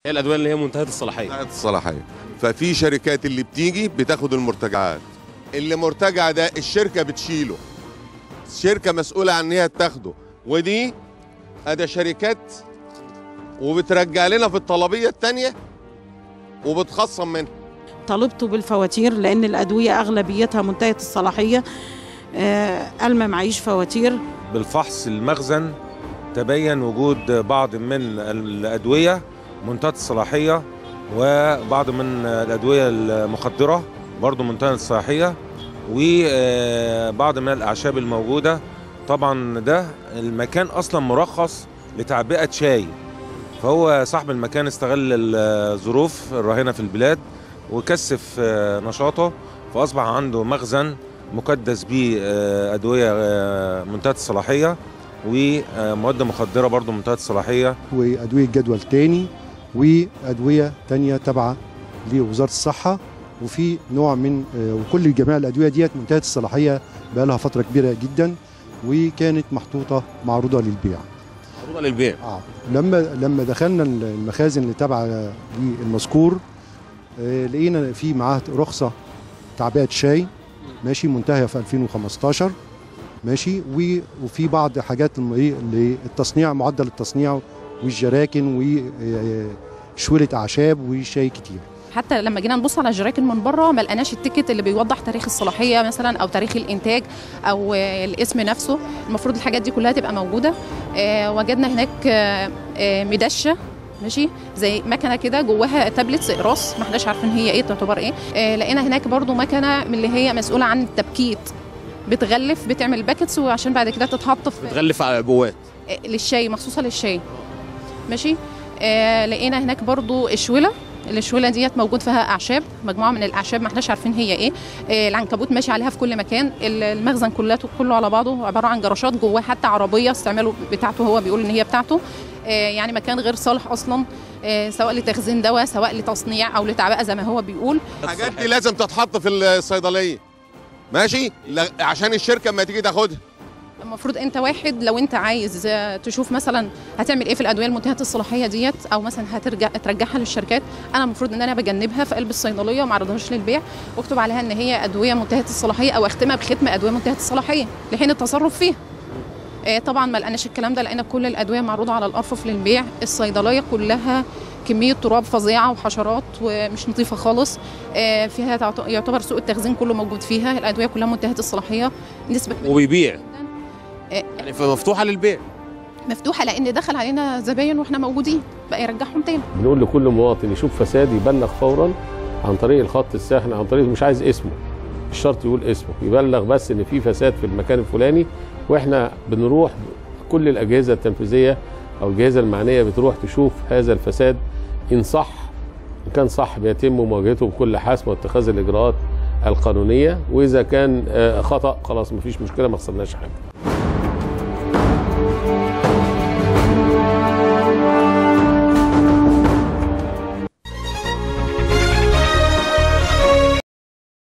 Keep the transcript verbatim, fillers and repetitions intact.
هي الادويه اللي هي منتهيه الصلاحيه. منتهيه الصلاحيه. ففي شركات اللي بتيجي بتاخد المرتجعات، اللي مرتجع ده الشركه بتشيله، الشركه مسؤوله عن ان هي تاخده، ودي ادي شركات وبترجع لنا في الطلبيه الثانيه وبتخصم منها. طالبته بالفواتير لان الادويه اغلبيتها منتهيه الصلاحيه. آه قال ما معيش فواتير. بالفحص المخزن تبين وجود بعض من الادويه منتهيه الصلاحيه وبعض من الادويه المخدره برضو منتهيه الصلاحيه وبعض من الاعشاب الموجوده. طبعا ده المكان اصلا مرخص لتعبئه شاي، فهو صاحب المكان استغل الظروف الراهنه في البلاد وكثف نشاطه، فاصبح عنده مخزن مكدس بادويه منتهيه الصلاحيه ومواد مخدره برضو منتهيه الصلاحيه، وادويه جدول تاني وادويه تانيه تابعه لوزاره الصحه، وفي نوع من وكل جميع الادويه ديت منتهيه الصلاحيه بقى لها فتره كبيره جدا وكانت محطوطه معروضه للبيع. معروضه للبيع. اه لما لما دخلنا المخازن اللي تابعه للمذكور آه لقينا في معاه رخصه تعبئه شاي ماشي منتهيه في ألفين وخمستاشر ماشي، وفي بعض حاجات للتصنيع معدل التصنيع والجراكن وشوية اعشاب وشاي كتير. حتى لما جينا نبص على الجراكن من بره ما لقناش التيكت اللي بيوضح تاريخ الصلاحيه مثلا او تاريخ الانتاج او الاسم نفسه. المفروض الحاجات دي كلها تبقى موجوده. آه وجدنا هناك آه مدشه ماشي زي مكنه كده جواها تابلتس اقراص، ما احناش عارفين هي ايه تعتبر ايه. آه لقينا هناك برضو مكنه من اللي هي مسؤوله عن التبكيت، بتغلف بتعمل باكتس وعشان بعد كده تتحط في بتغلف على عبوات آه للشاي، مخصوصه للشاي ماشي. آه لقينا هناك برضو اشوله، الشوله ديت موجود فيها اعشاب، مجموعه من الاعشاب ما احناش عارفين هي ايه. آه العنكبوت ماشي عليها في كل مكان. المخزن كله كله على بعضه عباره عن جراشات جواه حتى عربيه استعماله بتاعته، هو بيقول ان هي بتاعته. آه يعني مكان غير صالح اصلا، آه سواء لتخزين دواء سواء لتصنيع او لتعبئه زي ما هو بيقول. الحاجات دي لازم تتحط في الصيدليه ماشي عشان الشركه اما تيجي تاخدها. المفروض انت واحد لو انت عايز تشوف مثلا هتعمل ايه في الادويه المنتهيه الصلاحيه ديت او مثلا هترجع ترجعها للشركات، انا المفروض ان انا بجنبها في قلب الصيدليه وما اعرضهاش للبيع واكتب عليها ان هي ادويه منتهيه الصلاحيه او اختمها بختم ادويه منتهيه الصلاحيه لحين التصرف فيها. اه طبعا ما لقناش الكلام ده، لقينا كل الادويه معروضه على الارفف للبيع. الصيدليه كلها كميه تراب فظيعه وحشرات ومش نظيفه خالص. اه فيها يعتبر سوء التخزين كله موجود فيها، الادويه كلها منتهيه الصلاحيه نسبه وبيبيع يعني مفتوحه للبيع. مفتوحه لان دخل علينا زباين واحنا موجودين بقى يرجعهم تاني. بنقول لكل مواطن يشوف فساد يبلغ فورا عن طريق الخط الساخن، عن طريق مش عايز اسمه، مش شرط يقول اسمه، يبلغ بس ان في فساد في المكان الفلاني، واحنا بنروح كل الاجهزه التنفيذيه او الجهاز المعنيه بتروح تشوف هذا الفساد، ان صح ان كان صح بيتم مواجهته بكل حسم واتخاذ الاجراءات القانونيه، واذا كان خطا خلاص مفيش مشكله ما خسرناش حاجه.